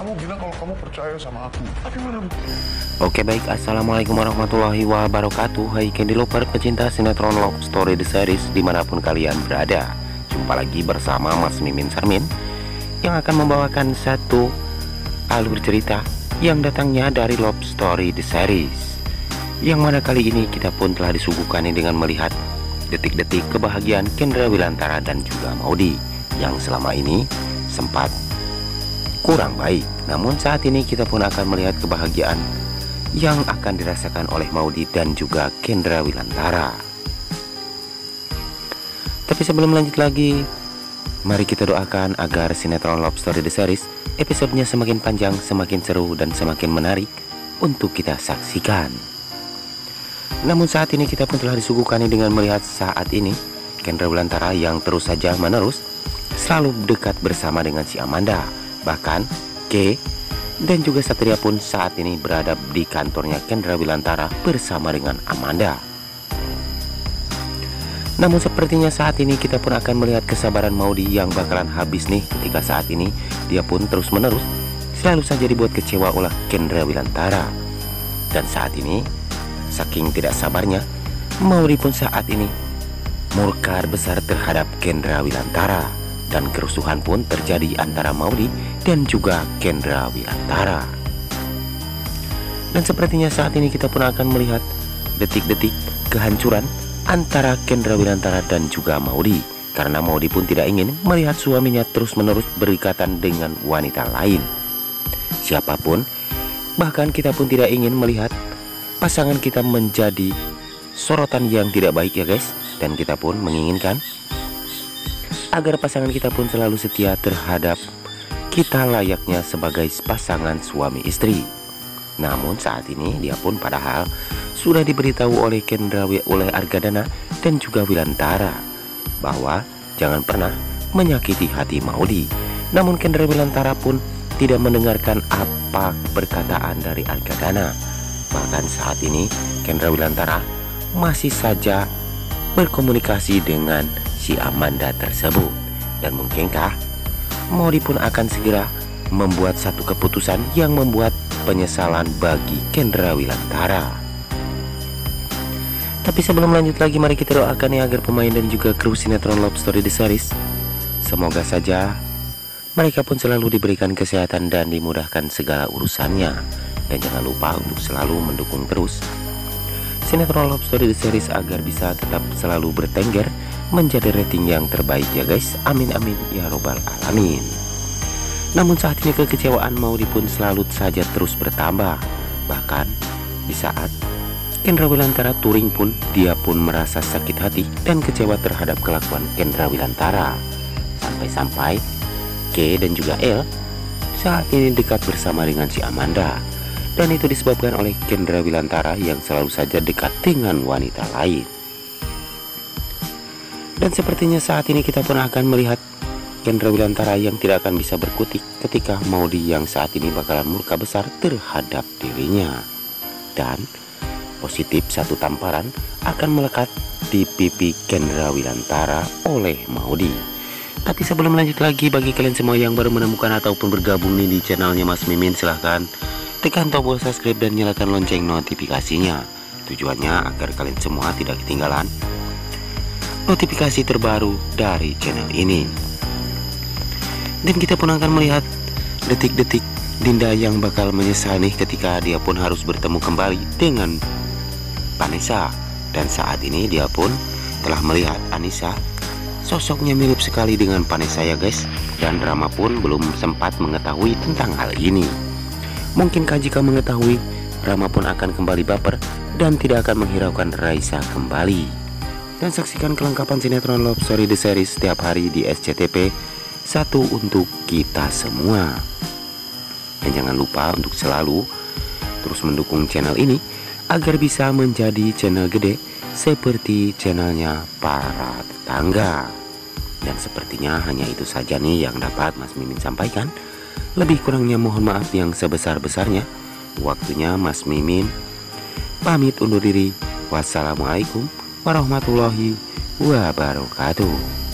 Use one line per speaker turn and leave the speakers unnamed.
Kamu bilang kalau kamu percaya sama aku. Tapi mana bukti?
Oke baik, assalamualaikum warahmatullahi wabarakatuh. Hai Candy Lover, pecinta sinetron Love Story The Series dimanapun kalian berada. Jumpa lagi bersama Mas Mimin Sarmin yang akan membawakan satu alur cerita yang datangnya dari Love Story The Series, yang mana kali ini kita pun telah disuguhkan dengan melihat detik-detik kebahagiaan Kendra Wilantara dan juga Maudy yang selama ini sempat kurang baik. Namun saat ini kita pun akan melihat kebahagiaan yang akan dirasakan oleh Maudy dan juga Kendra Wilantara. Tapi sebelum lanjut lagi, mari kita doakan agar sinetron Love Story The Series episodenya semakin panjang, semakin seru, dan semakin menarik untuk kita saksikan. Namun saat ini kita pun telah disuguhkan dengan melihat saat ini Kendra Wilantara yang terus saja menerus selalu dekat bersama dengan si Amanda. Bahkan K dan juga Satria pun saat ini berada di kantornya Kendra Wilantara bersama dengan Amanda. Namun sepertinya saat ini kita pun akan melihat kesabaran Maudy yang bakalan habis nih, ketika saat ini dia pun terus menerus selalu saja dibuat kecewa oleh Kendra Wilantara. Dan saat ini saking tidak sabarnya, Maudy pun saat ini murka besar terhadap Kendra Wilantara, dan kerusuhan pun terjadi antara Maudy dan juga Kendra Wilantara. Dan sepertinya saat ini kita pun akan melihat detik-detik kehancuran antara Kendra Wilantara dan juga Maudy, karena Maudy pun tidak ingin melihat suaminya terus-menerus berikatan dengan wanita lain siapapun. Bahkan kita pun tidak ingin melihat pasangan kita menjadi sorotan yang tidak baik ya guys. Dan kita pun menginginkan agar pasangan kita pun selalu setia terhadap kita layaknya sebagai pasangan suami istri. Namun saat ini dia pun padahal sudah diberitahu oleh oleh Argadana dan juga Wilantara bahwa jangan pernah menyakiti hati Maudy. Namun Kendra Wilantara pun tidak mendengarkan apa perkataan dari Argadana. Bahkan saat ini Kendra Wilantara masih saja berkomunikasi dengan si Amanda tersebut. Dan mungkinkah Maudy pun akan segera membuat satu keputusan yang membuat penyesalan bagi Kendra Wilantara. Tapi sebelum lanjut lagi, mari kita doakan ya agar pemain dan juga kru sinetron Love Story The Series, semoga saja mereka pun selalu diberikan kesehatan dan dimudahkan segala urusannya. Dan jangan lupa untuk selalu mendukung terus sinetron Love Story The Series agar bisa tetap selalu bertengger menjadi rating yang terbaik ya guys. Amin amin ya robbal alamin. Namun saat ini kekecewaan Maudy pun selalu saja terus bertambah. Bahkan di saat Kendra Wilantara touring pun dia pun merasa sakit hati dan kecewa terhadap kelakuan Kendra Wilantara. Sampai-sampai K dan juga L saat ini dekat bersama dengan si Amanda. Dan itu disebabkan oleh Kendra Wilantara yang selalu saja dekat dengan wanita lain. Dan sepertinya saat ini kita pun akan melihat Kendra Wilantara yang tidak akan bisa berkutik ketika Maudy yang saat ini bakalan murka besar terhadap dirinya. Dan positif satu tamparan akan melekat di pipi Kendra Wilantara oleh Maudy. Tapi sebelum lanjut lagi, bagi kalian semua yang baru menemukan ataupun bergabung nih di channelnya Mas Mimin, silahkan tekan tombol subscribe dan nyalakan lonceng notifikasinya. Tujuannya agar kalian semua tidak ketinggalan notifikasi terbaru dari channel ini. Dan kita pun akan melihat detik-detik Dinda yang bakal menyesal nih ketika dia pun harus bertemu kembali dengan Vanessa. Dan saat ini dia pun telah melihat Anissa sosoknya mirip sekali dengan Vanessa ya guys. Dan Rama pun belum sempat mengetahui tentang hal ini. Mungkinkah jika mengetahui, Rama pun akan kembali baper dan tidak akan menghiraukan Raisa kembali. Dan saksikan kelengkapan sinetron Love Story The Series setiap hari di SCTV, satu untuk kita semua. Dan jangan lupa untuk selalu terus mendukung channel ini agar bisa menjadi channel gede seperti channelnya para tetangga. Dan sepertinya hanya itu saja nih yang dapat Mas Mimin sampaikan. Lebih kurangnya mohon maaf yang sebesar-besarnya. Waktunya Mas Mimin pamit undur diri. Wassalamualaikum warahmatullahi wabarakatuh.